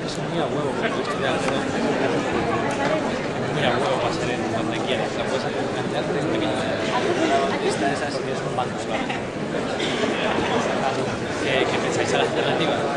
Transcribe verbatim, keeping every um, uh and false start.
Eso muy a huevo, porque estoy de acuerdo. Muy a huevo va a ser en donde quieras. La puedes hacer en cantidad de pequeños. Esta es así, es un banco, claro. ¿Qué, qué pensáis a la alternativa?